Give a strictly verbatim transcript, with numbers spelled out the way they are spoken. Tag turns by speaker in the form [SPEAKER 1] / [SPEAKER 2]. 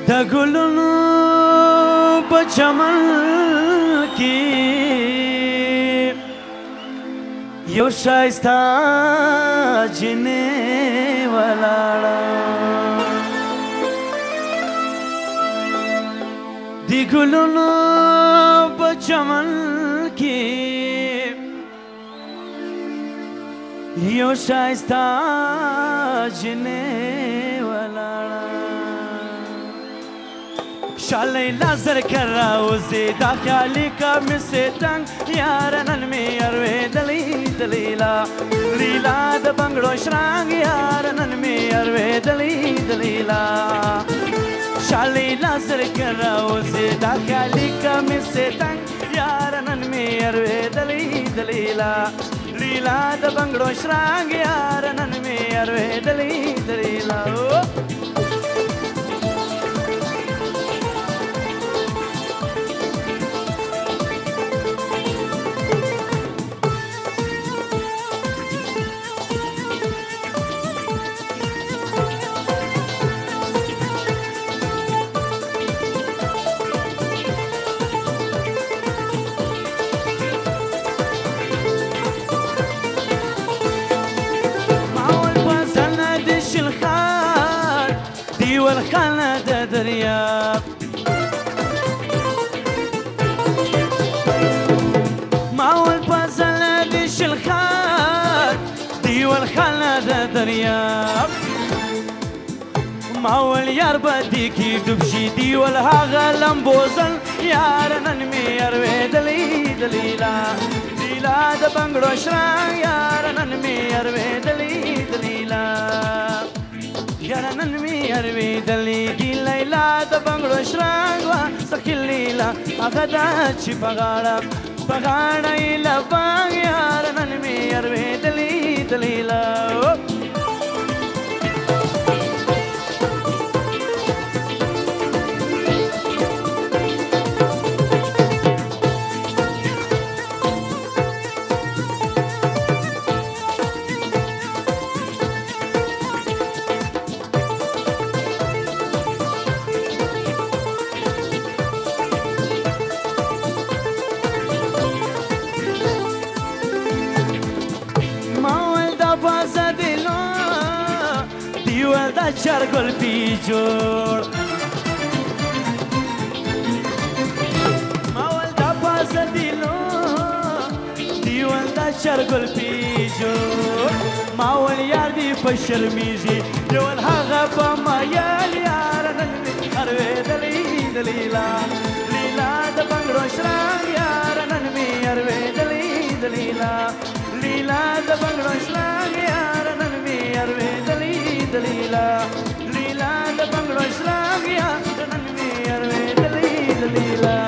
[SPEAKER 1] د ګلونو په چمن کې یو ښایسته جنې ولاړه د ګلونو په چمن کې یو ښایسته جنې ولاړه شالی لازر کرا وزی دا خیالی کا مسی تنگ یارا نن می اروی دلی دلیلا لیلا دا بنگڑو شرانگ یارا نن می اروی دلی دلیلا شالی لازر کرا وزی دا خیالی کا مسی تنگ یارا نن می اروی دلی دلیلا لیلا دا بنگڑو شرانگ یارا نن می اروی دلی دلیلا والخانة دا درياب معول بازل ديش الخال دي والخانة دا درياب معول يار بديكي دبشي دي والهاغا لمبوزن يارا ننمي يروي دلي دليلا ديلا دا بنگڑو شران يارا ننمي يروي دلي دليلا یارا نن می اروی دلی دی لیلا د بنگړو شرنګ وا سخی لیلا هغه دا چې پغاړه پغاړه ایلا بنګ یارا نن می اروی دلی دلیلا دا چرګل پی جوړ ماول دا پاس دیلو دیول دا چرګل پی جوړ ماول یار دی په شرمیږي دیول هغه په مایل یار نن می اروي دلی دلیلا لیلا د بنگړو شرنګ یار نن می اروي دلی دلیلا لیلا د بنگړو شرنګ یار نن می اروي دلی دلیلا لیلا د بنگړو شرنګ یار نن می اروي دلی دلیلا